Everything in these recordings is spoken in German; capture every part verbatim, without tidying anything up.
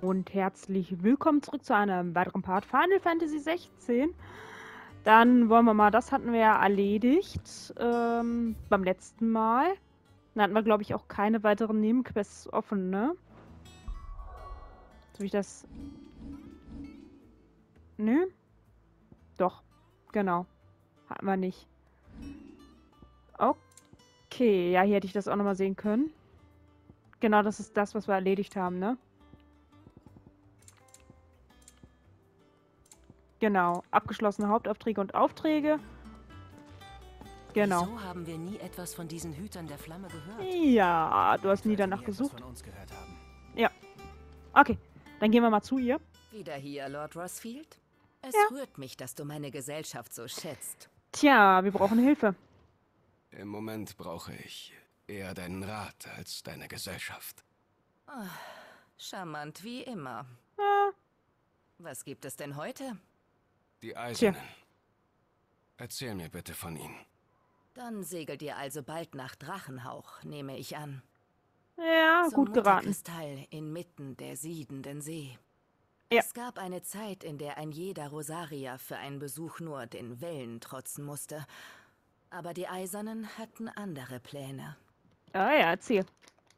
und herzlich willkommen zurück zu einem weiteren Part Final Fantasy sechzehn. Dann wollen wir mal, das hatten wir ja erledigt ähm, beim letzten Mal. Dann hatten wir, glaube ich, auch keine weiteren Nebenquests offen, ne? So wie ich das... Nö? Doch, genau. Hatten wir nicht. Okay, ja, hier hätte ich das auch nochmal sehen können. Genau, das ist das, was wir erledigt haben, ne? Genau, abgeschlossene Hauptaufträge und Aufträge. Genau. Wieso haben wir nie etwas von diesen Hütern der Flamme gehört? Ja, du hast nie danach gesucht. Ja. Okay, dann gehen wir mal zu ihr. Wieder hier, Lord Rossfield? Es Ja. rührt mich, dass du meine Gesellschaft so schätzt. Tja, wir brauchen Hilfe. Im Moment brauche ich eher deinen Rat als deine Gesellschaft. Oh, charmant wie immer. Ja. Was gibt es denn heute? Die Eisernen. Erzähl mir bitte von ihnen. Dann segelt ihr also bald nach Drachenhauch, nehme ich an. Ja, Zum gut geraten. Mutterkristall inmitten der siedenden See. Ja. Es gab eine Zeit, in der ein jeder Rosarier für einen Besuch nur den Wellen trotzen musste. Aber die Eisernen hatten andere Pläne. Ah ja, erzähl.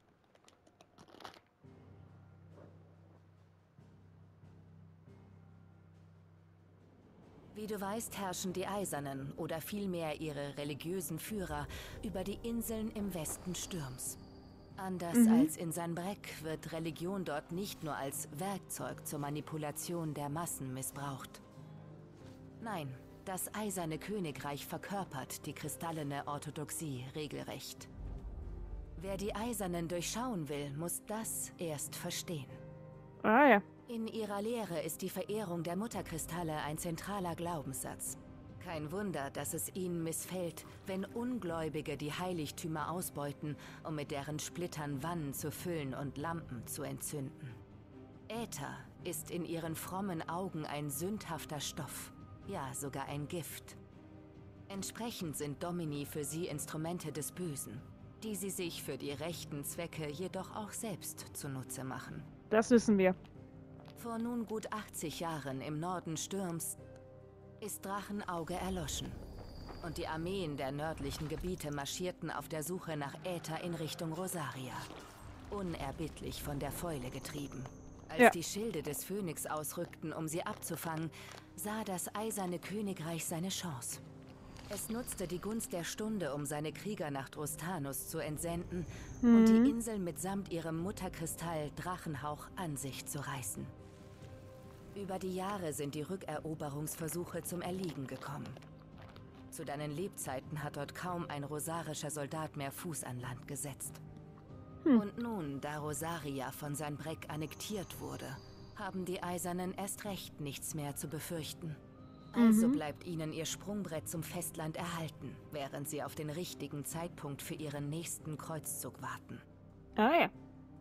Wie du weißt, herrschen die Eisernen, oder vielmehr ihre religiösen Führer, über die Inseln im Westen Stürms. Anders Mhm. als in Sanbreque wird Religion dort nicht nur als Werkzeug zur Manipulation der Massen missbraucht. Nein, das Eiserne Königreich verkörpert die kristallene Orthodoxie regelrecht. Wer die Eisernen durchschauen will, muss das erst verstehen. Ah ja. In ihrer Lehre ist die Verehrung der Mutterkristalle ein zentraler Glaubenssatz. Kein Wunder, dass es ihnen missfällt, wenn Ungläubige die Heiligtümer ausbeuten, um mit deren Splittern Wannen zu füllen und Lampen zu entzünden. Äther ist in ihren frommen Augen ein sündhafter Stoff, ja sogar ein Gift. Entsprechend sind Domini für sie Instrumente des Bösen, die sie sich für die rechten Zwecke jedoch auch selbst zunutze machen. Das wissen wir. Vor nun gut achtzig Jahren im Norden Stürms ist Drachenauge erloschen. Und die Armeen der nördlichen Gebiete marschierten auf der Suche nach Äther in Richtung Rosaria. Unerbittlich von der Fäule getrieben. Als Ja. die Schilde des Phönix ausrückten, um sie abzufangen, sah das Eiserne Königreich seine Chance. Es nutzte die Gunst der Stunde, um seine Krieger nach Drustanus zu entsenden Mhm. und die Insel mitsamt ihrem Mutterkristall Drachenhauch an sich zu reißen. Über die Jahre sind die Rückeroberungsversuche zum Erliegen gekommen. Zu deinen Lebzeiten hat dort kaum ein rosarischer Soldat mehr Fuß an Land gesetzt. Hm. Und nun, da Rosaria von Sanbreque annektiert wurde, haben die Eisernen erst recht nichts mehr zu befürchten. Also Mhm. bleibt ihnen ihr Sprungbrett zum Festland erhalten, während sie auf den richtigen Zeitpunkt für ihren nächsten Kreuzzug warten. Ah ja.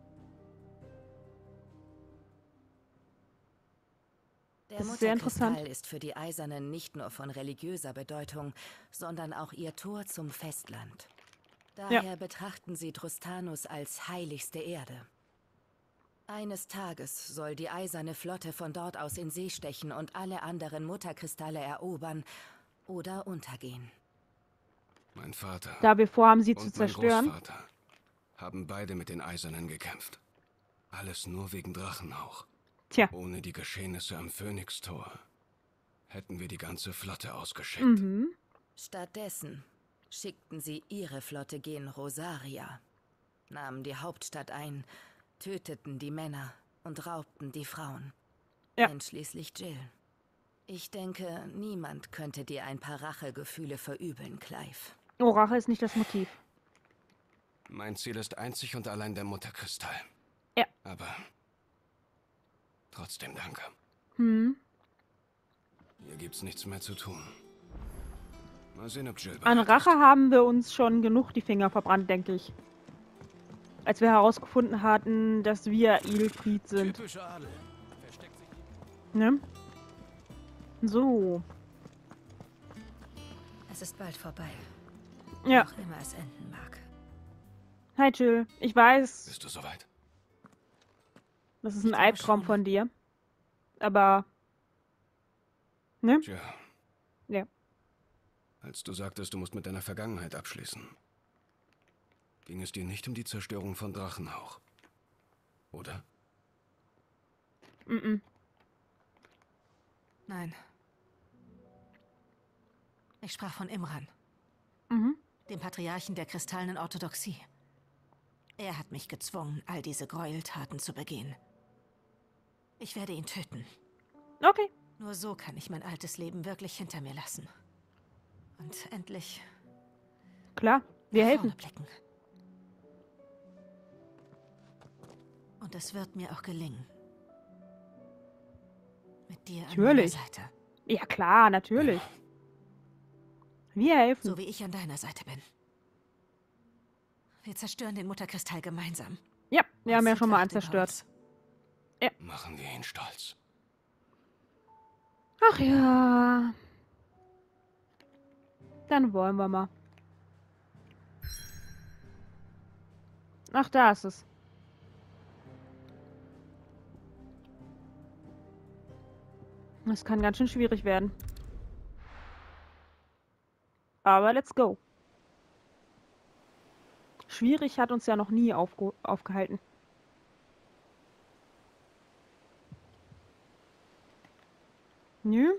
Der Das ist sehr Mutterkristall interessant. ist für die Eisernen nicht nur von religiöser Bedeutung, sondern auch ihr Tor zum Festland. Daher betrachten sie Drustanus als heiligste Erde. Eines Tages soll die eiserne Flotte von dort aus in See stechen und alle anderen Mutterkristalle erobern oder untergehen. Mein Vater Da wir vorhaben, sie zu und mein zerstören. Großvater haben beide mit den Eisernen gekämpft. Alles nur wegen Drachenhauch. Tja. Ohne die Geschehnisse am Phönixtor hätten wir die ganze Flotte ausgeschickt. Mhm. Stattdessen schickten sie ihre Flotte gen Rosaria, nahmen die Hauptstadt ein, töteten die Männer und raubten die Frauen. Ja. Einschließlich Jill. Ich denke, niemand könnte dir ein paar Rachegefühle verübeln, Clive. Oh, Rache ist nicht das Motiv. Mein Ziel ist einzig und allein der Mutterkristall. Ja. Aber trotzdem danke. Hm. Hier gibt's nichts mehr zu tun. Mal sehen, ob Jill An bereit Rache ist. haben wir uns schon genug die Finger verbrannt, denke ich. Als wir herausgefunden hatten, dass wir Ilfried sind. Typische Adel. Versteckt sich Ne? So. Es ist bald vorbei. Ja. Auch immer es enden mag. Hi Jill. Ich weiß. Bist du soweit? Das ist ein glaube Albtraum schon. von dir. Aber. Ne? Tja. Ja. Als du sagtest, du musst mit deiner Vergangenheit abschließen, ging es dir nicht um die Zerstörung von Drachenhauch, oder? Mhm. Nein. Ich sprach von Imran, Mhm. dem Patriarchen der kristallenen Orthodoxie. Er hat mich gezwungen, all diese Gräueltaten zu begehen. Ich werde ihn töten. Okay. Nur so kann ich mein altes Leben wirklich hinter mir lassen. Und endlich Klar. Wir nach helfen. vorne blicken. Und es wird mir auch gelingen. Mit dir an Natürlich. meiner Seite. Ja, klar, natürlich. Wir helfen. So wie ich an deiner Seite bin. Wir zerstören den Mutterkristall gemeinsam. Ja, wir haben ja Und schon sie mal einen wacht über zerstört. uns. Machen wir ihn stolz. Ach ja. Dann wollen wir mal. Ach, da ist es. Das kann ganz schön schwierig werden. Aber let's go. Schwierig hat uns ja noch nie aufge aufgehalten. Nö.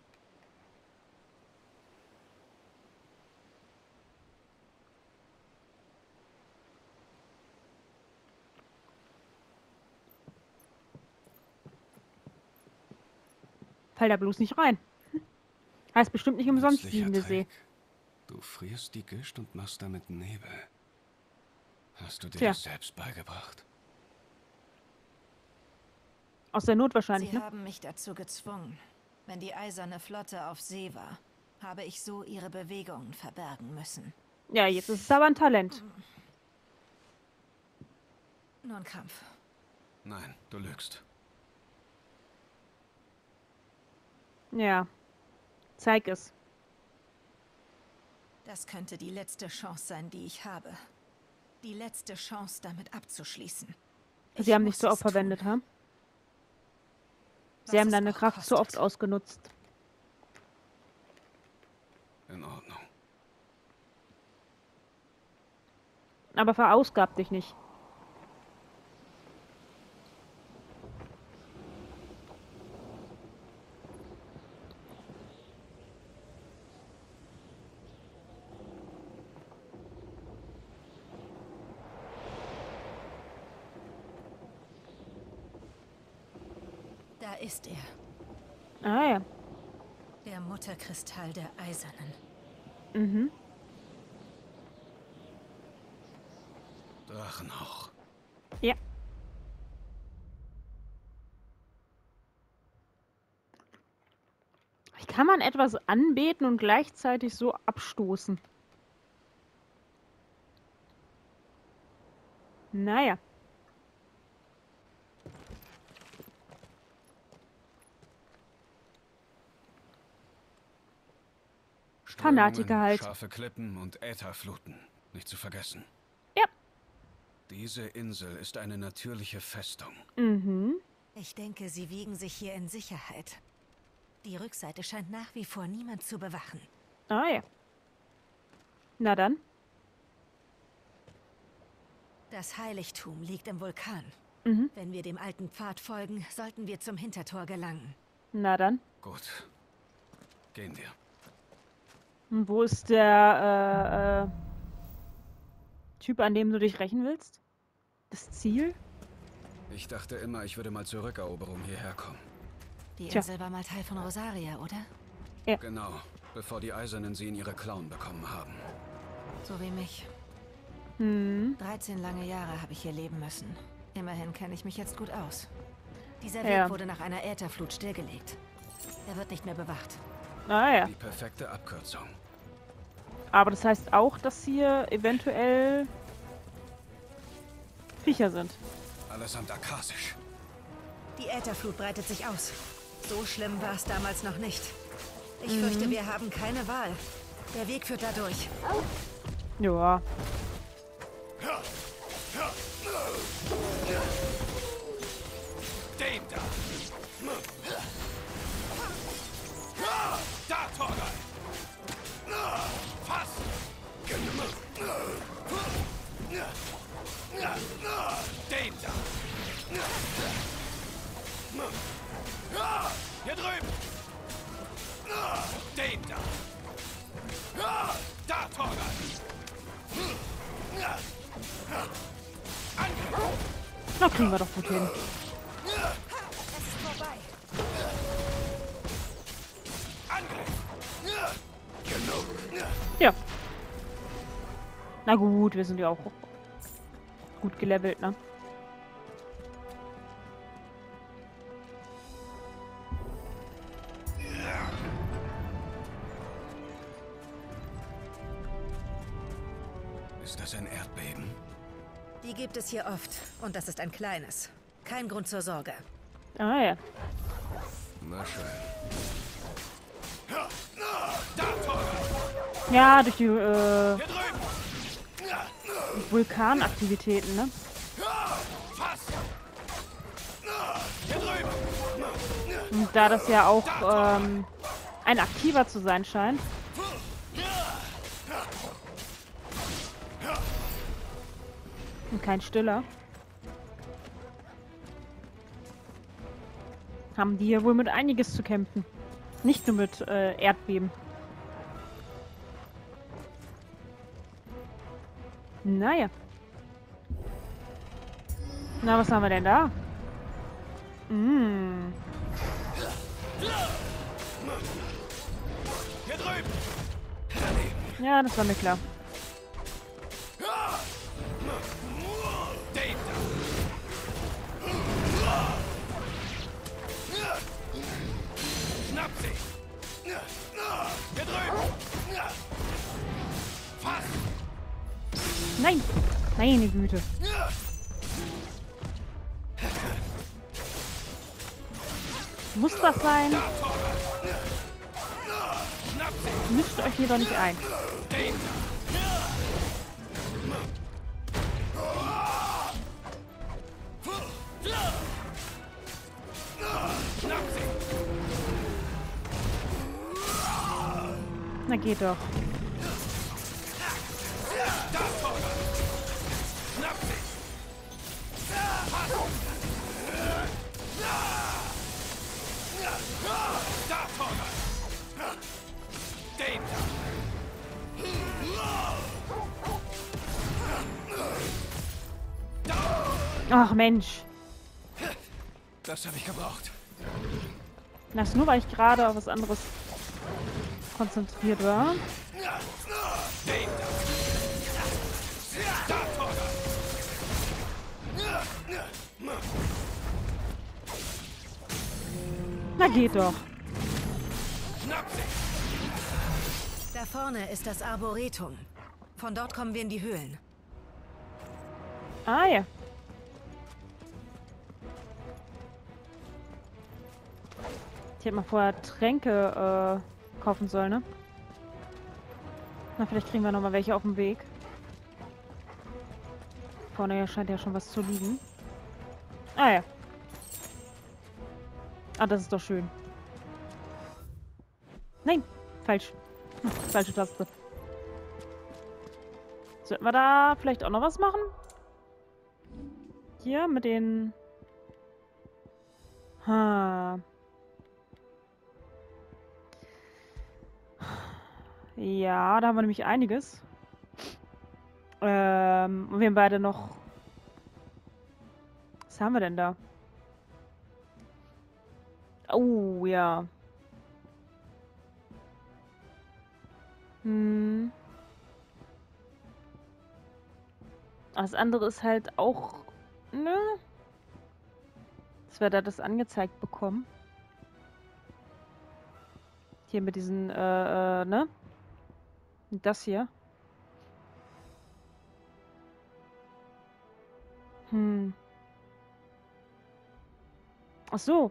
Fall da bloß nicht rein. Heißt bestimmt nicht umsonst Nützlicher siedende See. Trick. Du frierst die Gischt und machst damit Nebel. Hast du dir Tja. das selbst beigebracht? Aus der Not wahrscheinlich, Sie ne? haben mich dazu gezwungen. Wenn die eiserne Flotte auf See war, habe ich so ihre Bewegungen verbergen müssen. Ja, jetzt ist es aber ein Talent. Nur ein Kampf. Nein, du lügst. Ja. Zeig es. Das könnte die letzte Chance sein, die ich habe. Die letzte Chance, damit abzuschließen. Ich Sie haben muss nicht so oft es tun, verwendet, ha? Sie was haben es deine auch Kraft zu oft kostet. ausgenutzt. In Ordnung. Aber verausgab dich nicht. Da ist er. Ah ja. Der Mutterkristall der Eisernen. Mhm. Drachenhauch. Ja. Wie kann man etwas anbeten und gleichzeitig so abstoßen? Naja. Fanatiker halt. Scharfe Klippen und Ätherfluten. Nicht zu vergessen. Ja. Diese Insel ist eine natürliche Festung. Mhm. Ich denke, sie wiegen sich hier in Sicherheit. Die Rückseite scheint nach wie vor niemand zu bewachen. Ah ja. Na dann. Das Heiligtum liegt im Vulkan. Mhm. Wenn wir dem alten Pfad folgen, sollten wir zum Hintertor gelangen. Na dann. Gut. Gehen wir. Und wo ist der äh, äh, Typ, an dem du dich rächen willst? Das Ziel? Ich dachte immer, ich würde mal zur Rückeroberung hierher kommen. Die Tja. Insel war mal Teil von Rosaria, oder? Genau, bevor die Eisernen sie in ihre Klauen bekommen haben. So wie mich. Hm. dreizehn lange Jahre habe ich hier leben müssen. Immerhin kenne ich mich jetzt gut aus. Dieser Weg Ja. wurde nach einer Ätherflut stillgelegt. Er wird nicht mehr bewacht. Ah ja. Die perfekte Abkürzung. Aber das heißt auch, dass hier eventuell Viecher sind. Allesamt akasisch. Die Ätherflut breitet sich aus. So schlimm war es damals noch nicht. Ich fürchte, wir haben keine Wahl. Der Weg führt da durch. Ja. Torgal! Fass! Den da! Hier drüben! Den da! Da, Torgal! Angriff! Na, kriegen wir doch gut hin. Es ist vorbei. Angriff! Ja. Na gut, wir sind ja auch gut gelevelt, ne? Ist das ein Erdbeben? Die gibt es hier oft. Und das ist ein kleines. Kein Grund zur Sorge. Ah ja. Na schön. Da, Torgal! Ja, durch die äh, Hier drüben! Vulkanaktivitäten, ne? Fass! Hier drüben! Und da das ja auch ähm, ein aktiver zu sein scheint. Und kein stiller. Haben die hier wohl mit einiges zu kämpfen. Nicht nur mit äh, Erdbeben. Naja. Na, was haben wir denn da? Mm. Hier drüben! Ja, das war mir klar. Den da! Schnapp sie! Hier drüben! Fass! Nein! Meine Güte. Muss das sein? Schnapp sie! Mischt euch hier doch nicht ein. Den da! Schnapp sie! Na geht doch. Da, Torgal! Schnapp sie! Fass! Da, Torgal! Den da! Ach Mensch. Das habe ich gebraucht. Das nur, weil ich gerade auf was anderes konzentriert war. Den da! Da, Torgal! Na geht doch. Schnapp sie! Da vorne ist das Arboretum. Von dort kommen wir in die Höhlen. Ah ja. Ich hätte mal vorher Tränke äh, kaufen sollen, ne? Na, vielleicht kriegen wir noch mal welche auf dem Weg. Vorne scheint ja schon was zu liegen. Ah ja. Ah, das ist doch schön. Nein, falsch. Hm, falsche Taste. Sollten wir da vielleicht auch noch was machen? Hier mit den... Ha. Ja, da haben wir nämlich einiges. Ähm, und wir haben beide noch... Was haben wir denn da? Oh, ja. Hm. Das andere ist halt auch... Ne? Dass wir da das angezeigt bekommen. Hier mit diesen, äh, äh, ne? Und das hier. Hm. Ach so.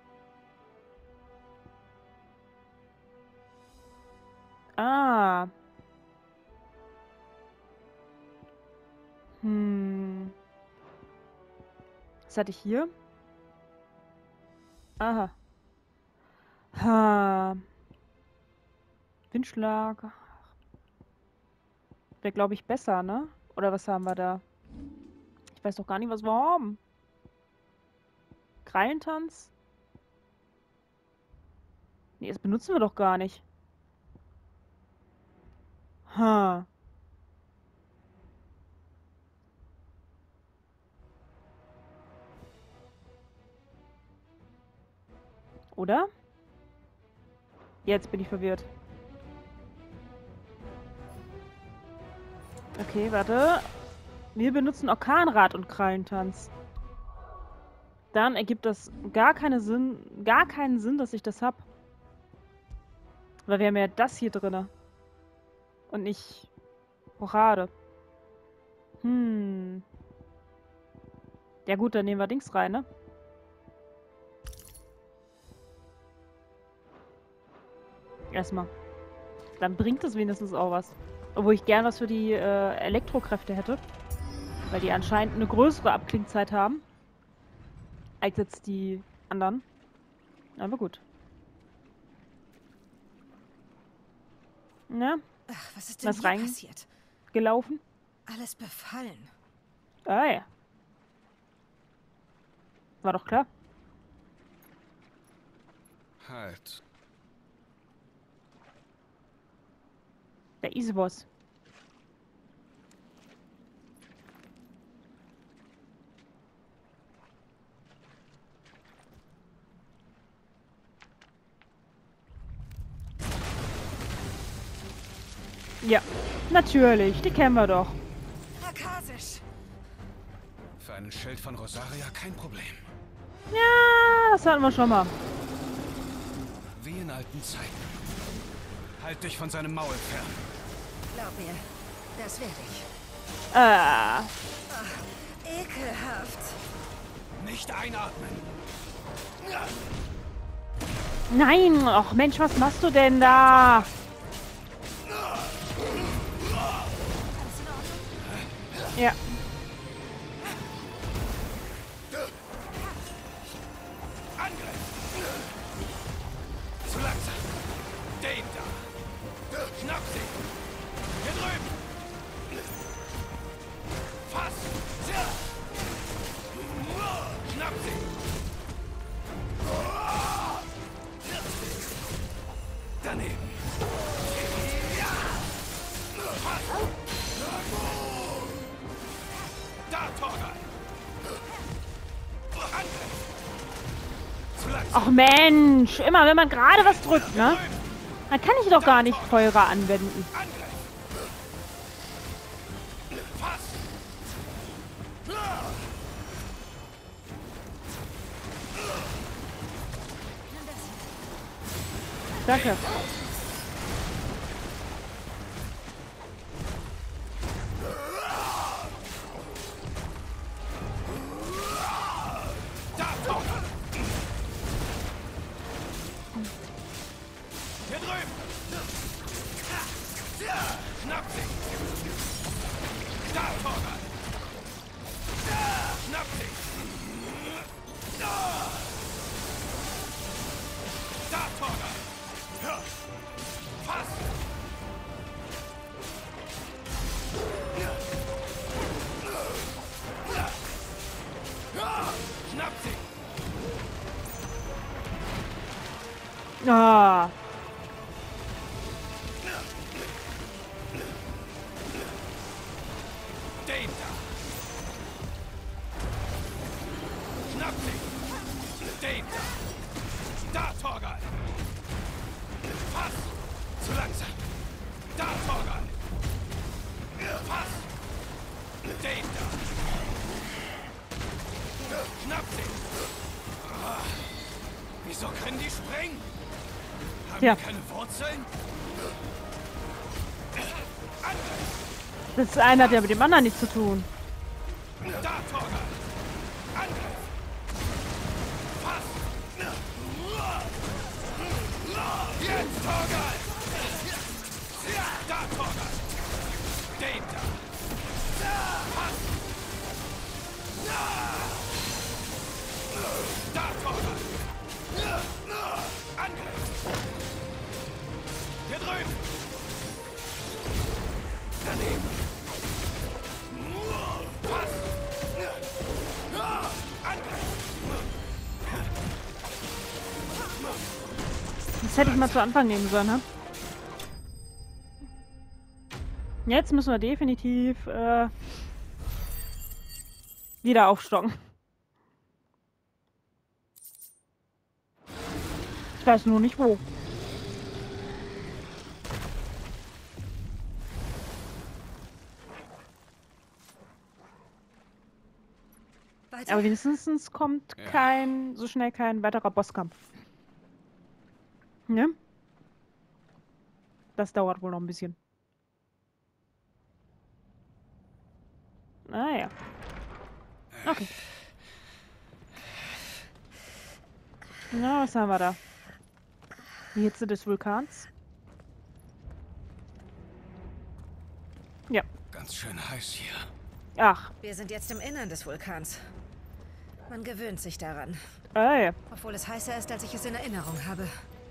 Ah. Hm. Was hatte ich hier? Aha. Ha. Windschlag. Wäre, glaube ich, besser, ne? Oder was haben wir da? Ich weiß doch gar nicht, was wir haben. Krallentanz? Nee, das benutzen wir doch gar nicht. Ha. Oder? Jetzt bin ich verwirrt. Okay, warte. Wir benutzen Orkanrad und Krallentanz. Dann ergibt das gar keine Sinn, gar keinen Sinn, dass ich das hab. Weil wir haben ja das hier drinne. Und nicht Rochade. Hm. Ja gut, dann nehmen wir Dings rein, ne? Erstmal. Dann bringt es wenigstens auch was. Obwohl ich gern was für die äh, Elektrokräfte hätte. Weil die anscheinend eine größere Abklingzeit haben. Als jetzt die anderen. Aber gut. Ja. Ach, was ist denn Was hier rein? passiert? Gelaufen. Alles befallen. Ah ja. War doch klar. Halt. Der Easy-Boss. Ja, natürlich. Die kennen wir doch. Akasisch. Für einen Schild von Rosaria kein Problem. Ja, das hatten wir schon mal. Wie in alten Zeiten. Halt dich von seinem Maul fern. Glaub mir, das werde ich. Äh, Ekelhaft. Nicht einatmen. nein. Ach Mensch, was machst du denn da? Ja. Angriff! Zu langsam! Den da! Schnapp sie! Hier drüben! Fass! Schnapp sie! Daneben! Fass! Da, Torgal! Angriff! Zu langsam! Ach Mensch, immer wenn man gerade was drückt, ne? Dann kann ich doch gar nicht Feuer anwenden. Angriff! Fass! Danke. Da, Torgal! Hier drüben! Schnapp sie! Da, Torgal! Schnapp sie! Da, Torgal! Fass! Schnapp sie! Ah. Den da! Schnapp sie! Den da! Da, Torgal! Fass! Zu langsam! Da, Torgal! Fass! Den da! Schnapp sie! Ah, wieso können die springen? Haben Tja. die keine Wurzeln? Angriff! Das eine hat ja mit dem anderen nichts zu tun. Da, Torgal! Angriff! Fass! Jetzt, Torgal! Da, Torgal! Den da! Fass! Da, Torgal! Angriff! Hier drüben! drüben! Daneben! Was? Das hätte ich mal zu Anfang nehmen sollen, ne? Jetzt müssen wir definitiv äh, wieder aufstocken. Ich weiß nur nicht wo. Weiter. Aber wenigstens kommt Ja. kein, so schnell kein weiterer Bosskampf. Ne? Das dauert wohl noch ein bisschen. Naja. Okay. Na, was haben wir da? Die Hitze des Vulkans. Ja. Ganz schön heiß hier. Ach. Wir sind jetzt im Innern des Vulkans. Man gewöhnt sich daran. Ey. Obwohl es heißer ist, als ich es in Erinnerung habe.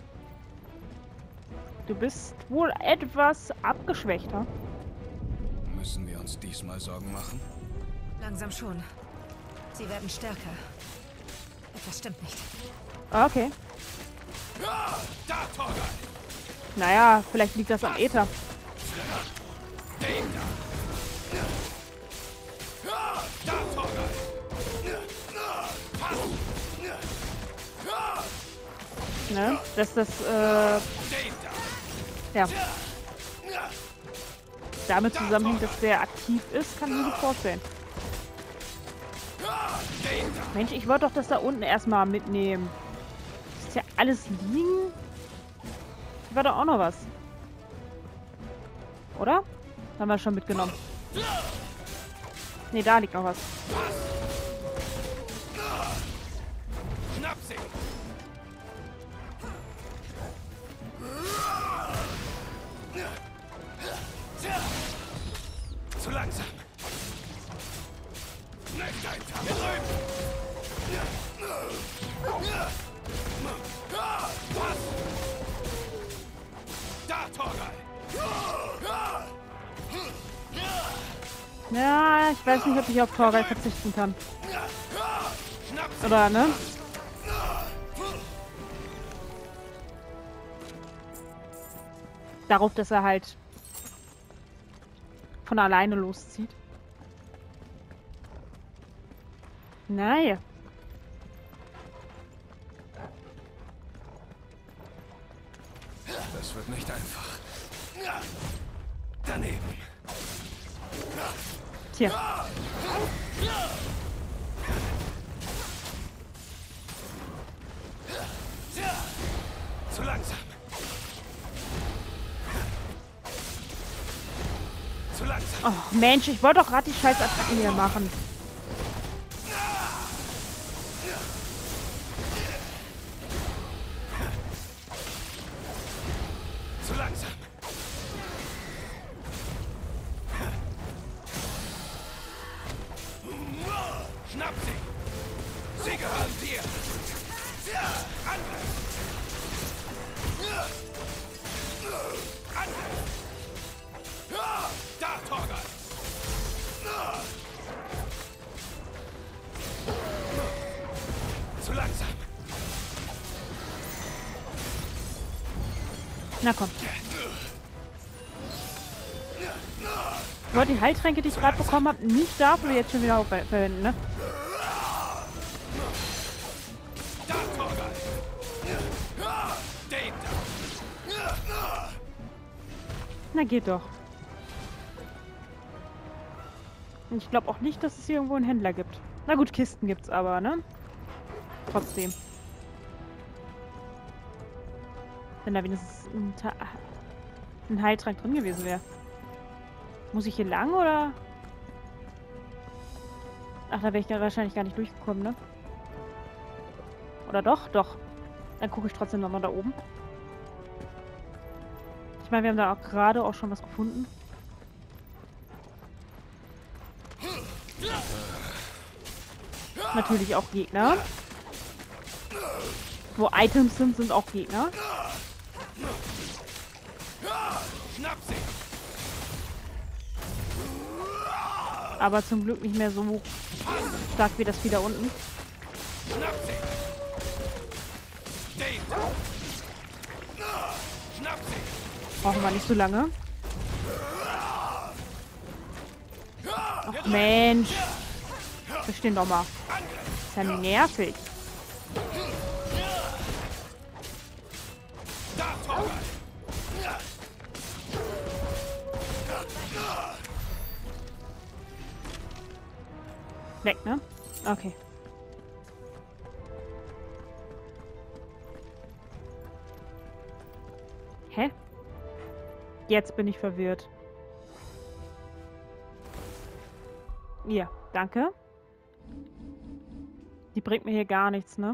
Du bist wohl etwas abgeschwächter. Müssen wir uns diesmal Sorgen machen? Langsam schon. Sie werden stärker. Etwas stimmt nicht. Okay. Ja, da, Torgal! Naja, vielleicht liegt das am Äther. Den da! Ja, da, Torgal! Pass! Ne? Dass das, äh, Den da! ja, damit zusammenhängt, dass der aktiv ist, kann ich mir gut vorstellen. Den da! Mensch, ich wollte doch das da unten erstmal mitnehmen. Ist ja alles liegen? Hier war doch auch noch was. Oder? Haben wir schon mitgenommen. Ne, da liegt noch was. Schnapp sie! Zu langsam! Nicht einfach! Hier drüben! Was? Da, Torgal! Ja, ich weiß nicht, ob ich auf Torgal verzichten kann. Schnapp sie! Oder, ne? Darauf, dass er halt von alleine loszieht. Naja. Das wird nicht einfach. Daneben! Tja. Zu langsam! Zu langsam! Oh, Mensch, ich wollte doch gerade die scheiß Attacken hier machen. Zu langsam! Schnapp sie! Sie gehören dir! Angriff! Angriff! Da, Torgal! Zu langsam! Na komm. Ich wollte die Heiltränke, die ich gerade bekommen habe, nicht dafür jetzt schon wieder ver verwenden, ne? Da, Torgal! Den da! Na geht doch. Und ich glaube auch nicht, dass es hier irgendwo einen Händler gibt. Na gut, Kisten gibt's aber, ne? Trotzdem. Wenn da wenigstens ein, Ta ein Heiltrank drin gewesen wäre. Muss ich hier lang, oder? Ach, da wäre ich ja wahrscheinlich gar nicht durchgekommen, ne? Oder doch? Doch. Dann gucke ich trotzdem nochmal da oben. Ich meine, wir haben da auch gerade auch schon was gefunden. Natürlich auch Gegner. Wo Items sind, sind auch Gegner. Schnapp sie! Aber zum Glück nicht mehr so stark wie das wieder unten. Schnapp sie! Den da! Schnapp sie! Brauchen wir nicht so lange. Ach Mensch. Verstehen doch mal. Ist ja nervig. Da, Torgal! Weg, ne? Okay. Hä? Jetzt bin ich verwirrt. Ja, danke. Die bringt mir hier gar nichts, ne?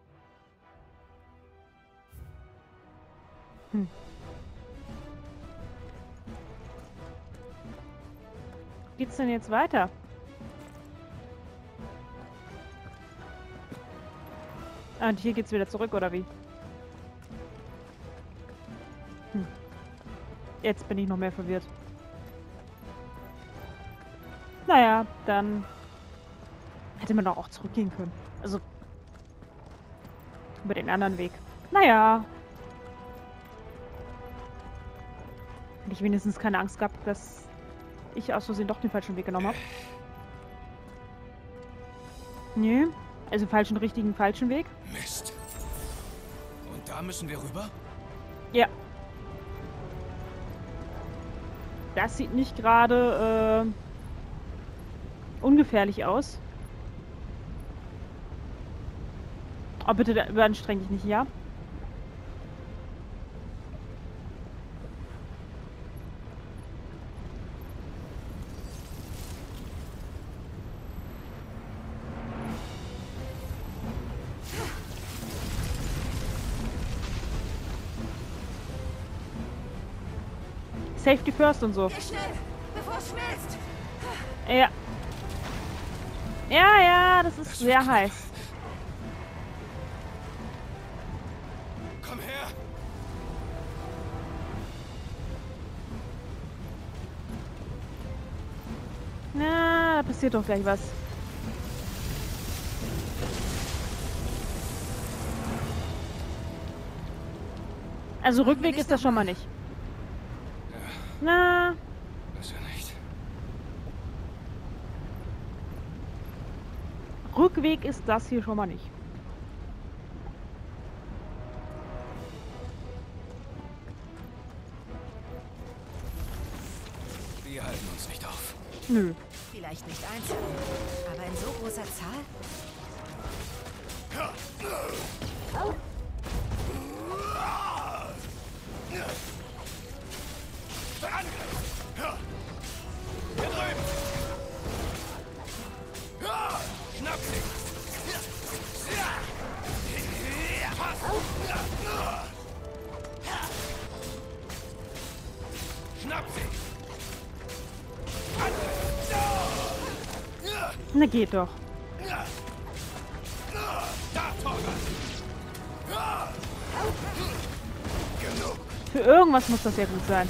Hm. Geht's denn jetzt weiter? Ah, und hier geht's wieder zurück, oder wie? Hm. Jetzt bin ich noch mehr verwirrt. Naja, dann hätte man doch auch zurückgehen können. Also über den anderen Weg. Naja. Hätte ich wenigstens keine Angst gehabt, dass ich aus Versehen doch den falschen Weg genommen habe. Nee, also falschen, richtigen, falschen Weg. Mist. Und da müssen wir rüber? Ja. Das sieht nicht gerade äh, ungefährlich aus. Oh, bitte, da überanstreng dich nicht, ja? Safety first und so. Geh schnell, bevor es schmilzt. Ja. Ja, ja, das ist sehr heiß. Komm her! Na, da passiert doch gleich was. Also Rückweg ist das schon mal nicht. Na, Besser nicht. Rückweg ist das hier schon mal nicht. Wir halten uns nicht auf. Nö. Vielleicht nicht einzeln, aber in so großer Zahl? Hier drüben! Schnapp sie! Schnapp sie! Na geht doch. Da, Torgal! Genug! Für irgendwas muss das ja gut sein.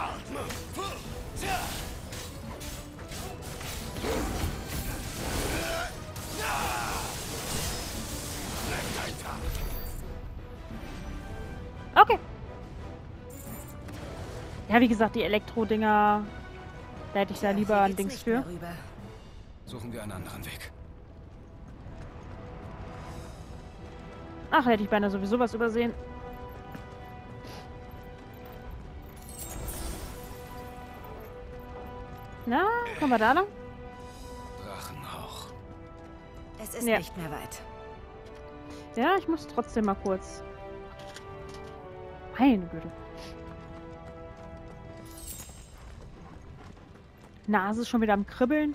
Okay. Ja, wie gesagt, die Elektro-Dinger, da hätte ich da lieber Hier ein geht's Dings nicht für. mehr rüber. Suchen wir einen anderen Weg. Ach, hätte ich beinahe sowieso was übersehen. Na, kommen wir da lang? Drachenhauch. Es ist Ja. nicht mehr weit. Ja, ich muss trotzdem mal kurz. Meine Güte. Nase ist schon wieder am Kribbeln.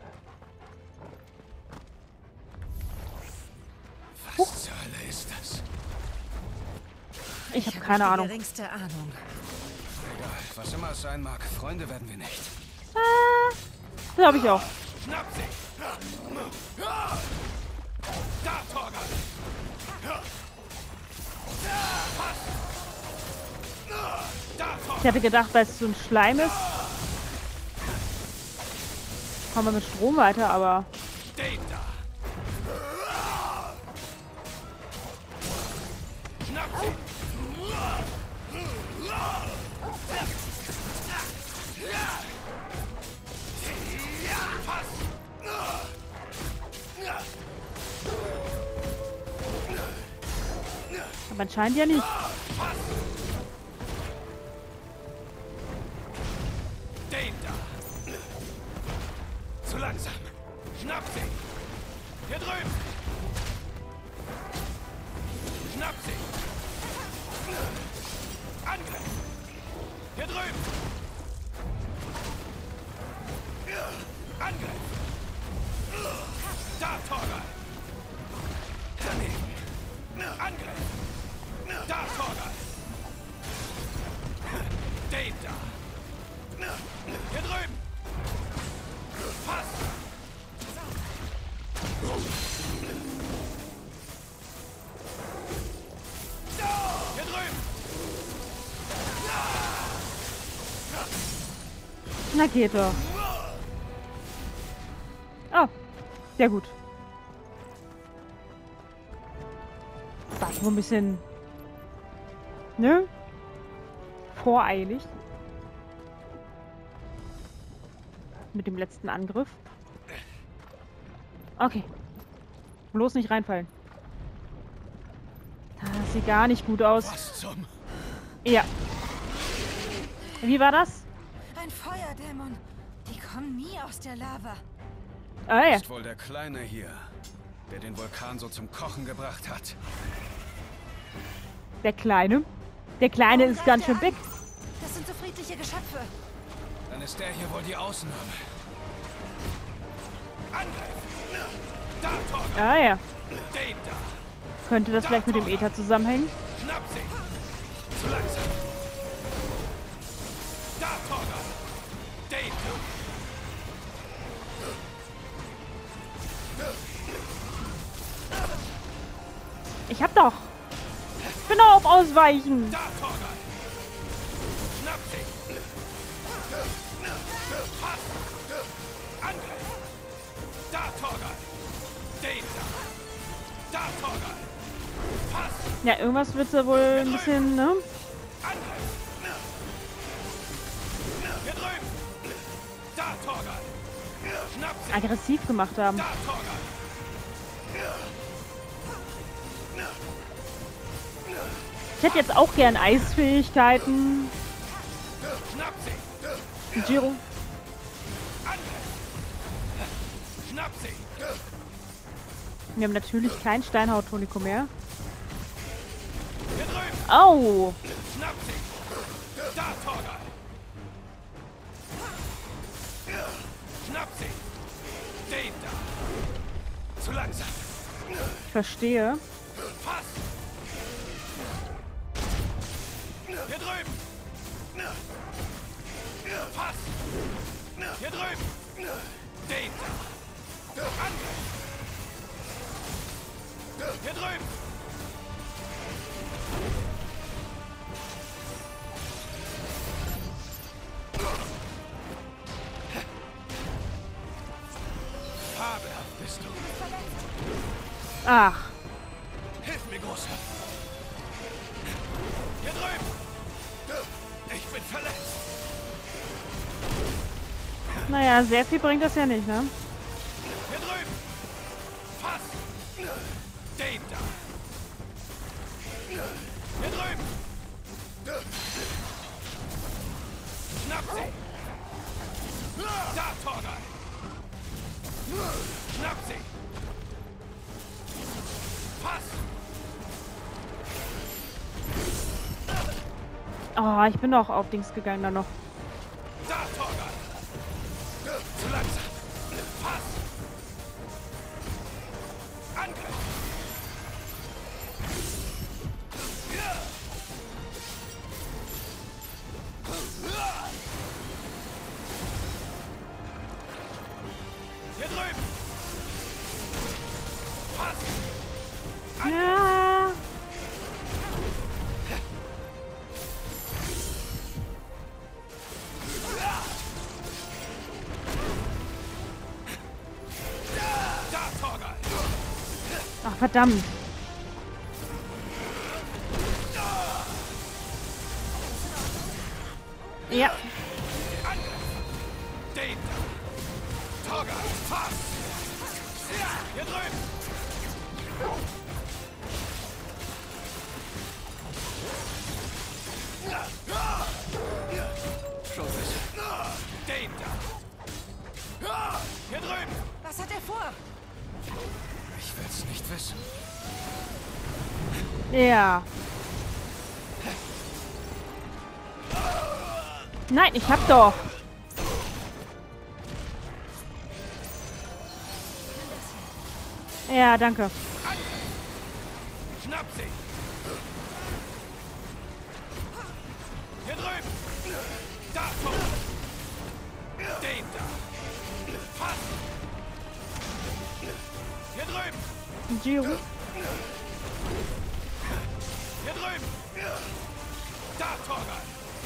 Was zur Hölle ist das? Ich habe hab keine nicht die Ahnung. geringste Ahnung. Egal, was immer es sein mag, Freunde werden wir nicht. Ah, das habe ich auch. Schnapp sie! Da, Torgal! Da, Torgal! Ich hatte gedacht, weil es so ein Schleim ist, kommen wir mit Strom weiter, aber... Den da! Schnapp sie! Aber anscheinend ja nicht. Den da! Zu langsam! Schnapp sie! Hier drüben! Schnapp sie! Angriff! Hier drüben! Angriff! Da, Torgal! Daneben! Angriff! Da, Torgal! Den da! Hier drüben! Fast! Hier drüben! Na geht doch. Oh, sehr gut. War ich wohl ein bisschen... Ne? Voreilig. Mit dem letzten Angriff. Okay. Bloß nicht reinfallen. Das sieht gar nicht gut aus. Was zum... Ja. Wie war das? Ein Feuerdämon. Die kommen nie aus der Lava. Ah ja. Ist wohl der Kleine hier, der den Vulkan so zum Kochen gebracht hat. Der Kleine. Der Kleine Warum ist ganz schön bleibt big. er an? Das sind so friedliche Geschöpfe. Dann ist der hier wohl die Ausnahme. Angriff! Da, Torgal! Ah ja. Den da! Könnte das vielleicht mit dem Äther zusammenhängen? Schnapp sie! Zu langsam! Da, Torgal! Den da! Ich hab doch. Genau auf Ausweichen. Da, Torgal! Schnapp sie! Pass! Angriff! Da, Torgal! Den da! Da, Torgal! Pass! Ja, irgendwas wird sie wohl ein bisschen, ne? Angriff! Hier drüben! Da, Torgal! Schnapp sie! Aggressiv gemacht haben. Da, Torgal! Ich hätte jetzt auch gern Eisfähigkeiten. Schnapp sie! Giro. Angriff! Schnapp sie! Wir haben natürlich kein Steinhaut-Tonico mehr. Hier drüben! Au! Schnapp sie! Da, Torgal! Schnapp sie! Den da! Zu langsam! Ich verstehe. Pass! Hier drüben! Pass! Hier drüben! Den da! Angriff! Hier drüben! Fabelhaft bist du. Ach. Hilf mir, Großer. Hier drüben. Ich bin verletzt. Naja, sehr viel bringt das ja nicht, ne? Hier drüben. Fass. Den da. Hier drüben. Schnapp sie. Da, Torgal. Schnapp sie. Pass. Oh, ich bin doch auf Dings gegangen dann noch. Da, Torgal. Zu langsam. Pass. Angriff. Hier drüben. Pass. Ja. verdammt. Ja. Den da. Torgal, fass! Ja, hier drüben! Schon besser. Den da. Hier drüben! Was hat er vor? Ich will's nicht wissen. Ja. Nein, ich hab doch. Ja, danke. Schnapp sie! Hier drüben! Da, Tor! Den da! Fass! Hier drüben! Giro. Hier drüben! Da, Torgal!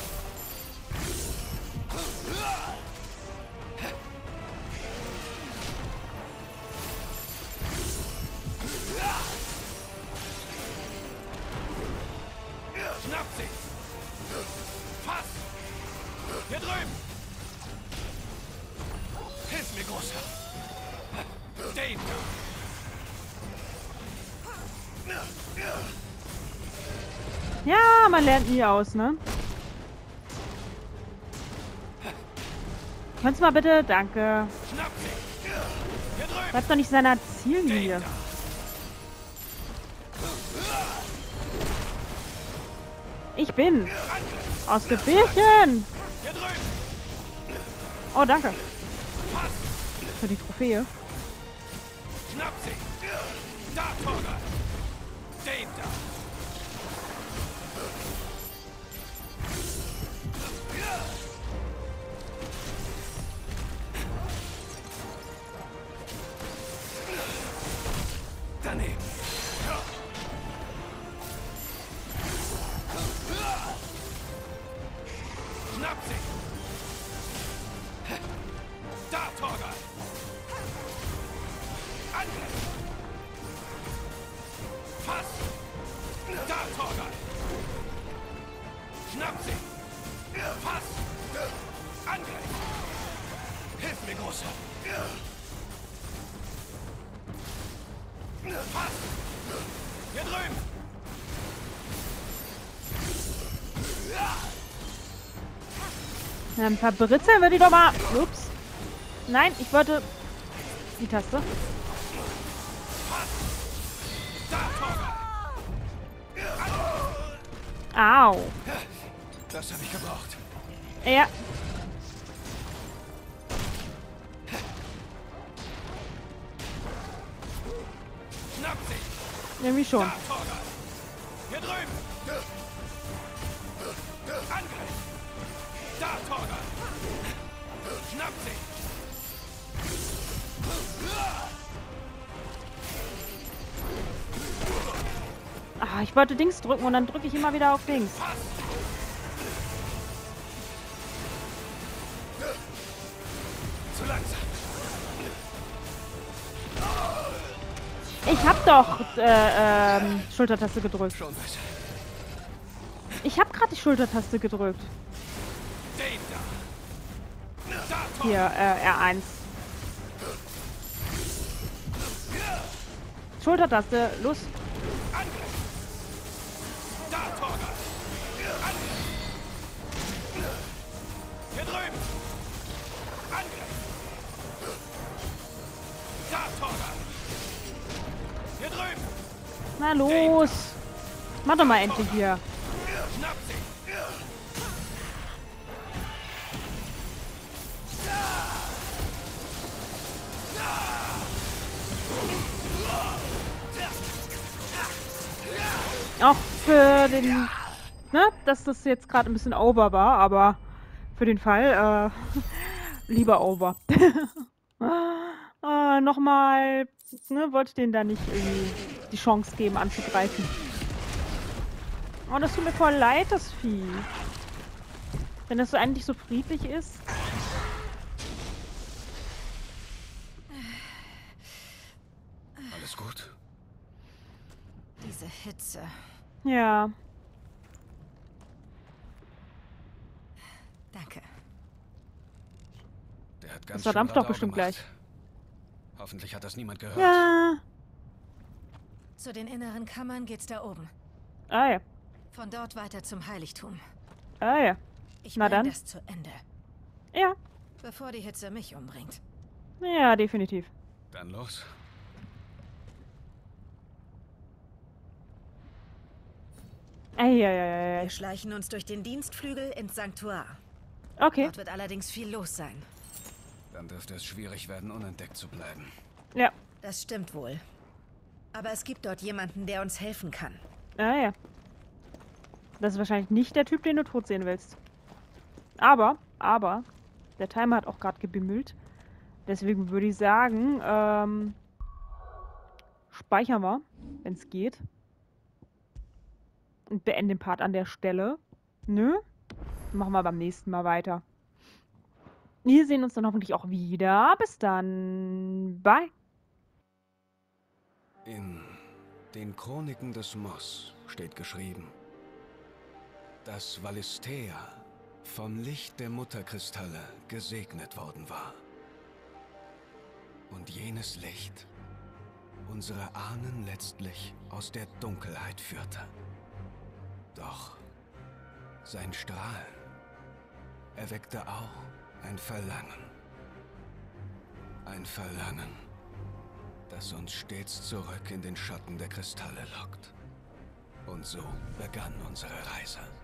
Schnapp sie! Fass! Hier drüben! Hilf mir, Großer! Den da! Ja, man lernt nie aus, ne? Kannst du mal bitte? Danke. Schnapp sie! Hier drüben! Bleib doch nicht seiner Ziellinie. Den da! Ich bin Angriff! ausgewichen. Hier drüben! Oh, danke. Fass! Für die Trophäe. Schnapp sie! Da, Torgal! Den da! Daneben! Schnapp sie! Da, Torgal! Angriff! Fass! Da, Torgal! Schnapp sie! Fass! Angriff! Hilf mir, Großer! Fass! Hier drüben! Na, ein paar Britzeln würde ich doch mal... Ups. Nein, ich wollte... Die Taste. Da, Torgal! Au. Das habe ich gebraucht. Ja. Schnapp sie! Irgendwie schon. Da, Torgal! Hier drüben! Angriff! Da, Torgal! Schnapp sie! Ah, ich wollte Dings drücken und dann drücke ich immer wieder auf Dings. Fass! Zu langsam! Ich hab doch äh, ähm, Schultertaste gedrückt. Schon besser. Ich hab gerade die Schultertaste gedrückt. Den da! Da, Torgal! Hier, äh, R eins. Schultertaste, los. Angriff! Da, Torgal! Angriff! Hier drüben! Angriff! Da, Torgal! Hier drüben! Na los. Mach doch mal endlich hier. Schnapp sie! Auch für den, ne, dass das jetzt gerade ein bisschen over war, aber für den Fall, äh, lieber over. äh, Nochmal, ne, wollte denen da nicht irgendwie die Chance geben, anzugreifen. Oh, das tut mir voll leid, das Vieh. Wenn das so eigentlich so friedlich ist. Alles gut? Ja. Danke. Der hat ganz Das verdampft schön doch bestimmt Radau gleich. gemacht. Hoffentlich hat das niemand gehört. Ja. Zu den inneren Kammern geht's da oben. Ah ja. Von dort weiter zum Heiligtum. Ah ja. Ich Na bring dann. das zu Ende, Ja. bevor die Hitze mich umbringt. Ja, definitiv. Dann los. Eieieiei. Wir schleichen uns durch den Dienstflügel ins Sanktuar. Okay. Dort wird allerdings viel los sein. Dann dürfte es schwierig werden, unentdeckt zu bleiben. Ja. Das stimmt wohl. Aber es gibt dort jemanden, der uns helfen kann. Ah ja. Das ist wahrscheinlich nicht der Typ, den du tot sehen willst. Aber, aber, der Timer hat auch gerade gebimmelt. Deswegen würde ich sagen, ähm, speichern wir, wenn es geht. Und beenden den Part an der Stelle. Nö? Machen wir beim nächsten Mal weiter. Wir sehen uns dann hoffentlich auch wieder. Bis dann. Bye. In den Chroniken des Moss steht geschrieben, dass Valisthea vom Licht der Mutterkristalle gesegnet worden war. Und jenes Licht unsere Ahnen letztlich aus der Dunkelheit führte. Doch sein Strahlen erweckte auch ein Verlangen. Ein Verlangen, das uns stets zurück in den Schatten der Kristalle lockt. Und so begann unsere Reise.